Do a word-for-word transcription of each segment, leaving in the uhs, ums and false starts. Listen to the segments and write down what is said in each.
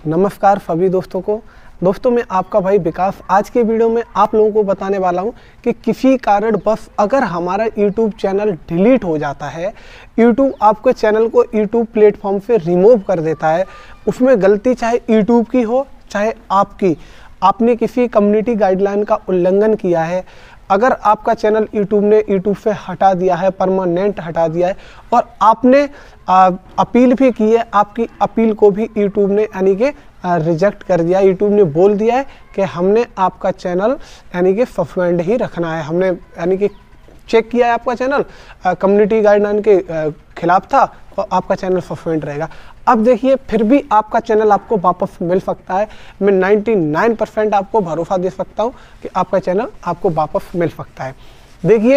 नमस्कार सभी दोस्तों को। दोस्तों मैं आपका भाई विकास आज के वीडियो में आप लोगों को बताने वाला हूं कि किसी कारण बस अगर हमारा यूट्यूब चैनल डिलीट हो जाता है, यूट्यूब आपके चैनल को यूट्यूब प्लेटफॉर्म से रिमूव कर देता है, उसमें गलती चाहे यूट्यूब की हो चाहे आपकी, आपने किसी कम्युनिटी गाइडलाइन का उल्लंघन किया है, अगर आपका चैनल यूट्यूब ने यूट्यूब से हटा दिया है, परमानेंट हटा दिया है और आपने आ, अपील भी की है, आपकी अपील को भी यूट्यूब ने यानी कि रिजेक्ट कर दिया, यूट्यूब ने बोल दिया है कि हमने आपका चैनल यानी कि सस्पेंड ही रखना है, हमने यानी कि चेक किया है आपका चैनल कम्युनिटी गाइडलाइन के आ, खिलाफ था और आपका चैनल सस्पेंड रहेगा। अब देखिए फिर भी आपका चैनल आपको वापस मिल सकता है। मैं निन्यानवे परसेंट आपको भरोसा दे सकता हूं कि आपका चैनल आपको वापस मिल सकता है। देखिए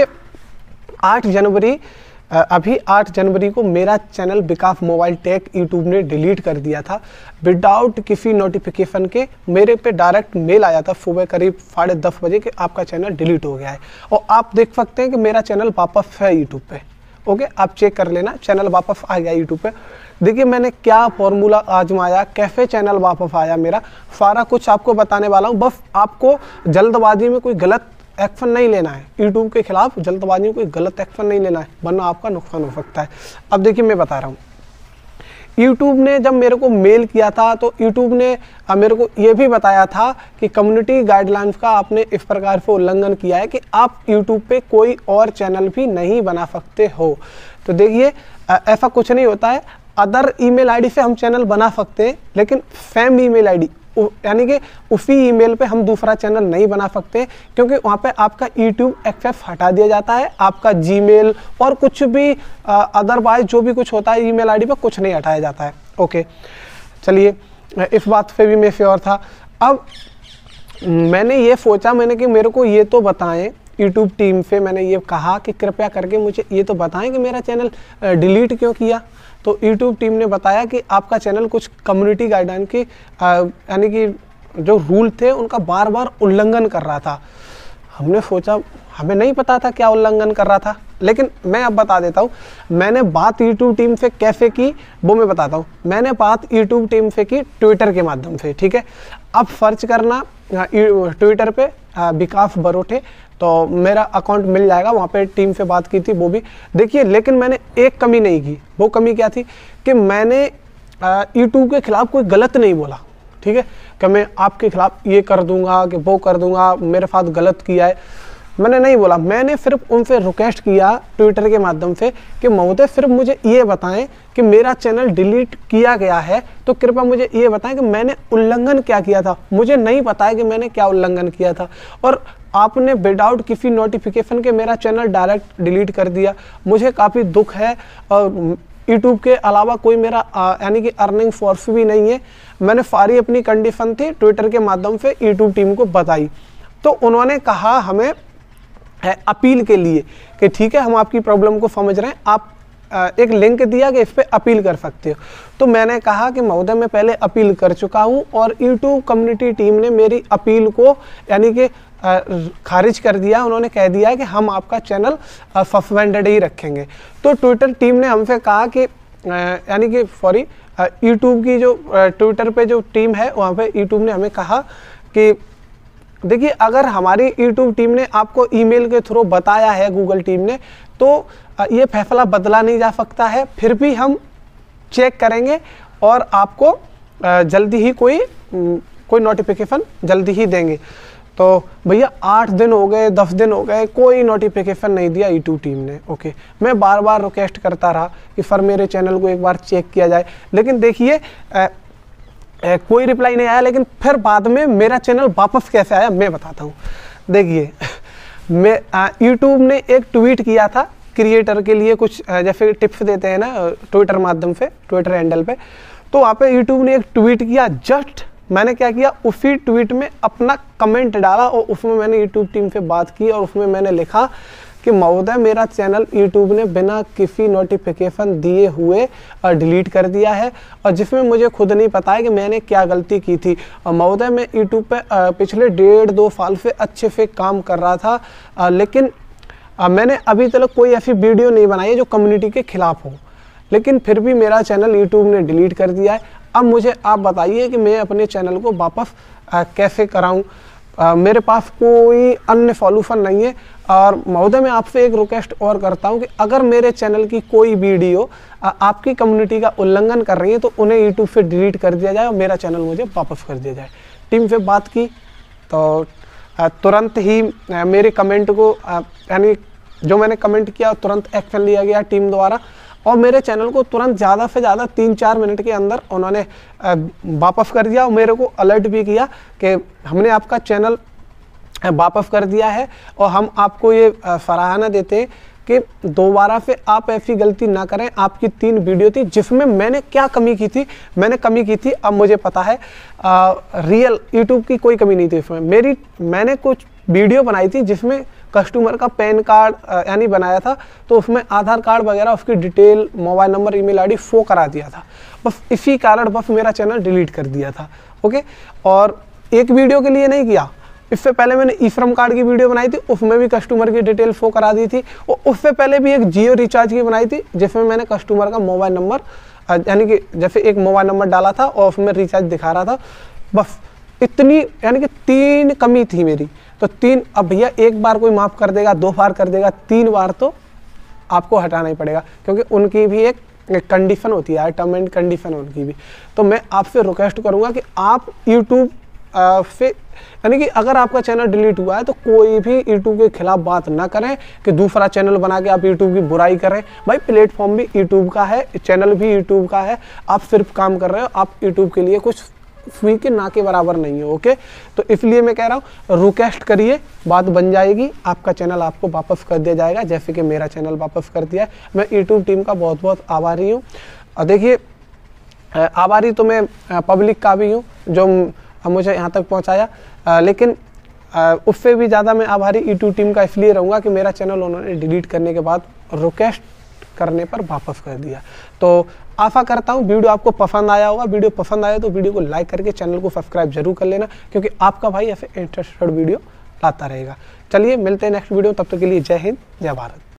आठ जनवरी अभी आठ जनवरी को मेरा channel Vikas mobile tech YouTube ने डिलीट कर दिया था विदाउट किसी नोटिफिकेशन के। मेरे पे डायरेक्ट मेल आया था सुबह करीब साढ़े दस बजे कि आपका चैनल डिलीट हो गया है और आप देख सकते हैं कि मेरा चैनल वापस है यूट्यूब पे। ओके, आप चेक कर लेना, चैनल वापस आ गया यूट्यूब पे। देखिए मैंने क्या फॉर्मूला आजमाया, कैसे चैनल वापस आया, मेरा सारा कुछ आपको बताने वाला हूँ। बस आपको जल्दबाजी में कोई गलत एक्शन नहीं लेना है, यूट्यूब के खिलाफ जल्दबाजी में कोई गलत एक्शन नहीं लेना है, वरना आपका नुकसान हो सकता है। अब देखिए मैं बता रहा हूँ, यूट्यूब ने जब मेरे को मेल किया था तो यूट्यूब ने मेरे को ये भी बताया था कि कम्युनिटी गाइडलाइंस का आपने इस प्रकार से उल्लंघन किया है कि आप यूट्यूब पे कोई और चैनल भी नहीं बना सकते हो। तो देखिए ऐसा कुछ नहीं होता है, अदर ईमेल आईडी से हम चैनल बना सकते हैं, लेकिन सेम ईमेल आईडी यानी कि उसी ईमेल पे हम दूसरा चैनल नहीं बना सकते, क्योंकि वहाँ पे आपका यूट्यूब एक्सेस हटा दिया जाता है, आपका जीमेल और कुछ भी अदरवाइज जो भी कुछ होता है ईमेल आईडी पे कुछ नहीं हटाया जाता है। ओके चलिए, इस बात पे भी मैं श्योर था। अब मैंने ये सोचा, मैंने कि मेरे को ये तो बताएं, यूट्यूब टीम से मैंने ये कहा कि कृपया करके मुझे ये तो बताएं कि मेरा चैनल डिलीट क्यों किया। तो यूट्यूब टीम ने बताया कि आपका चैनल कुछ कम्युनिटी गाइडलाइन की यानी कि जो रूल थे उनका बार बार उल्लंघन कर रहा था। हमने सोचा, हमें नहीं पता था क्या उल्लंघन कर रहा था, लेकिन मैं अब बता देता हूँ मैंने बात यूट्यूब टीम से कैसे की वो मैं बताता हूँ। मैंने बात यूट्यूब टीम से की ट्विटर के माध्यम से, ठीक है। अब सर्च करना ट्विटर पे विकास बरोटे, तो मेरा अकाउंट मिल जाएगा, वहाँ पे टीम से बात की थी वो भी देखिए। लेकिन मैंने एक कमी नहीं की, वो कमी क्या थी कि मैंने यूट्यूब के खिलाफ कोई गलत नहीं बोला, ठीक है, कि मैं आपके खिलाफ ये कर दूंगा कि वो कर दूंगा, मेरे साथ गलत किया है, मैंने नहीं बोला। मैंने सिर्फ उनसे रिक्वेस्ट किया ट्विटर के माध्यम से कि महोदय सिर्फ मुझे ये बताएं कि मेरा चैनल डिलीट किया गया है, तो कृपया मुझे ये बताएं कि मैंने उल्लंघन क्या किया था। मुझे नहीं पता है कि मैंने क्या उल्लंघन किया था और आपने विदाउट किसी नोटिफिकेशन के मेरा चैनल डायरेक्ट डिलीट कर दिया। मुझे काफ़ी दुख है और यूट्यूब के अलावा कोई मेरा यानी कि अर्निंग सोर्स भी नहीं है। मैंने सारी अपनी कंडीशन थी ट्विटर के माध्यम से यूट्यूब टीम को बताई, तो उन्होंने कहा हमें है अपील के लिए कि ठीक है हम आपकी प्रॉब्लम को समझ रहे हैं, आप एक लिंक दिया कि इस पर अपील कर सकते हो। तो मैंने कहा कि महोदय मैं पहले अपील कर चुका हूं और यूट्यूब कम्युनिटी टीम ने मेरी अपील को यानी कि खारिज कर दिया। उन्होंने कह दिया है कि हम आपका चैनल सस्पेंडेड ही रखेंगे। तो ट्विटर टीम ने हमसे कहा कि यानी कि सॉरी यूट्यूब की जो ट्विटर पे जो टीम है वहाँ पे यूट्यूब ने हमें कहा कि देखिए अगर हमारी यूट्यूब टीम ने आपको ईमेल के थ्रू बताया है, गूगल टीम ने, तो ये फैसला बदला नहीं जा सकता है, फिर भी हम चेक करेंगे और आपको जल्दी ही कोई कोई नोटिफिकेशन जल्दी ही देंगे। तो भैया आठ दिन हो गए, दस दिन हो गए, कोई नोटिफिकेशन नहीं दिया यूट्यूब टीम ने। ओके, मैं बार बार रिक्वेस्ट करता रहा कि सर मेरे चैनल को एक बार चेक किया जाए, लेकिन देखिए ए, कोई रिप्लाई नहीं आया। लेकिन फिर बाद में मेरा चैनल वापस कैसे आया मैं बताता हूँ। देखिए मैं यूट्यूब ने एक ट्वीट किया था क्रिएटर के लिए, कुछ जैसे टिप्स देते हैं ना ट्विटर माध्यम से, ट्विटर हैंडल पे, तो वहाँ पे यूट्यूब ने एक ट्वीट किया। जस्ट मैंने क्या किया, उसी ट्वीट में अपना कमेंट डाला और उसमें मैंने यूट्यूब टीम से बात की और उसमें मैंने लिखा कि महोदय मेरा चैनल यूट्यूब ने बिना किसी नोटिफिकेशन दिए हुए डिलीट कर दिया है और जिसमें मुझे खुद नहीं पता है कि मैंने क्या गलती की थी। और महोदय मैं यूट्यूब पे पिछले डेढ़ दो साल से अच्छे से काम कर रहा था, लेकिन मैंने अभी तक कोई ऐसी वीडियो नहीं बनाई है जो कम्युनिटी के खिलाफ हो, लेकिन फिर भी मेरा चैनल यूट्यूब ने डिलीट कर दिया है। अब मुझे आप बताइए कि मैं अपने चैनल को वापस आ, कैसे कराऊं। आ, मेरे पास कोई अन्य सॉल्यूशन नहीं है। और महोदय मैं आपसे एक रिक्वेस्ट और करता हूं कि अगर मेरे चैनल की कोई वीडियो आ, आपकी कम्युनिटी का उल्लंघन कर रही है तो उन्हें यूट्यूब से डिलीट कर दिया जाए और मेरा चैनल मुझे वापस कर दिया जाए। टीम से बात की तो तुरंत ही मेरे कमेंट को यानी जो मैंने कमेंट किया तुरंत एक्शन लिया गया टीम द्वारा और मेरे चैनल को तुरंत ज़्यादा से ज़्यादा तीन चार मिनट के अंदर उन्होंने वापस कर दिया और मेरे को अलर्ट भी किया कि हमने आपका चैनल वापस कर दिया है और हम आपको ये सराहना देते हैं कि दोबारा से आप ऐसी गलती ना करें। आपकी तीन वीडियो थी जिसमें मैंने क्या कमी की थी, मैंने कमी की थी अब मुझे पता है। आ, रियल यूट्यूब की कोई कमी नहीं थी इसमें। मेरी मैंने कुछ वीडियो बनाई थी जिसमें कस्टमर का पैन कार्ड यानी बनाया था तो उसमें आधार कार्ड वगैरह उसकी detail mobile number email ID show करा दिया था। बस इसी कारण बस मेरा चैनल डिलीट कर दिया था। ओके, और एक वीडियो के लिए नहीं किया, इससे पहले मैंने ई श्रम कार्ड की वीडियो बनाई थी, उसमें भी कस्टमर की डिटेल शो करा दी थी और उससे पहले भी एक जियो रिचार्ज की बनाई थी जिसमें मैंने कस्टमर का मोबाइल नंबर यानी कि जैसे एक मोबाइल नंबर डाला था और उसमें रिचार्ज दिखा रहा था। बस इतनी यानी कि तीन कमी थी मेरी। तो तीन, अब भैया एक बार कोई माफ़ कर देगा, दो बार कर देगा, तीन बार तो आपको हटाना ही पड़ेगा क्योंकि उनकी भी एक कंडीशन होती है, टर्म एंड कंडीशन उनकी भी। तो मैं आपसे रिक्वेस्ट करूँगा कि आप यूट्यूब से यानी कि अगर आपका चैनल डिलीट हुआ है तो कोई भी यूट्यूब के खिलाफ बात ना करें कि दूसरा चैनल बना के आप यूट्यूब की बुराई करें। भाई प्लेटफॉर्म भी यूट्यूब का है, चैनल भी यूट्यूब का है, आप सिर्फ काम कर रहे हो, आप यूट्यूब के लिए कुछ सुई के ना के बराबर नहीं हो। ओके, तो इसलिए मैं कह रहा हूँ रिक्वेस्ट करिए, बात बन जाएगी, आपका चैनल आपको वापस कर दिया जाएगा जैसे कि मेरा चैनल वापस कर दिया है। मैं यूट्यूब टीम का बहुत बहुत आभारी हूँ। और देखिए आभारी तो मैं पब्लिक का भी हूँ जो मुझे यहाँ तक पहुँचाया, आ, लेकिन आ, उससे भी ज़्यादा मैं आभारी यूट्यूब टीम का इसलिए रहूँगा कि मेरा चैनल उन्होंने डिलीट करने के बाद रिक्वेस्ट करने पर वापस कर दिया। तो आशा करता हूँ वीडियो आपको पसंद आया होगा। वीडियो पसंद आया तो वीडियो को लाइक करके चैनल को सब्सक्राइब जरूर कर लेना क्योंकि आपका भाई ऐसे इंटरेस्टेड वीडियो लाता रहेगा। चलिए मिलते हैं नेक्स्ट वीडियो, तब तक के लिए जय हिंद जय भारत।